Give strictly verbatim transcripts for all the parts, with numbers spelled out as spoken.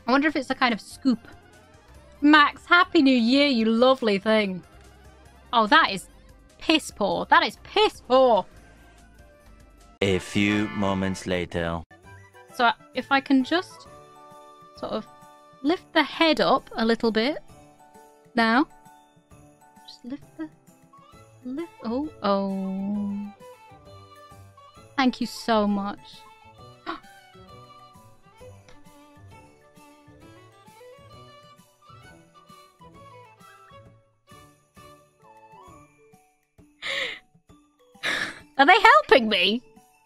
I wonder if it's a kind of scoop. Max, Happy New Year, you lovely thing. Oh, that is piss poor. That is piss poor. A few moments later. So if I can just sort of lift the head up a little bit. Now. Just lift the... Lift... Oh, oh. Thank you so much. Are they helping me?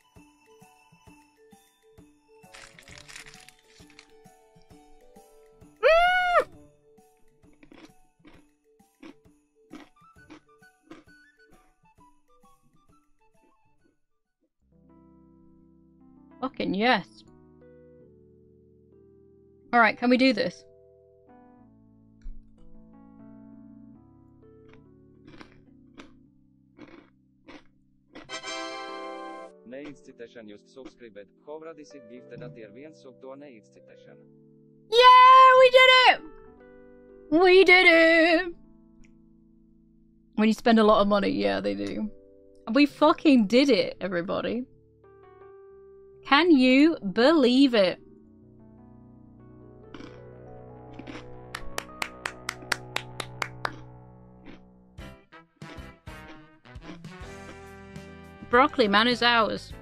Mm! Fucking yes. Alright, can we do this? Neizcitēšana just subscribed. Hovra disit gifted at tier one sub to neizcitēšana. Yeah, we did it! We did it! When you spend a lot of money, yeah, they do. We fucking did it, everybody. Can you believe it? Broccoli man is ours.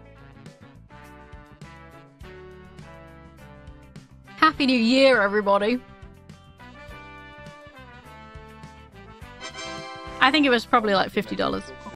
Happy New Year, everybody. I think it was probably like fifty dollars.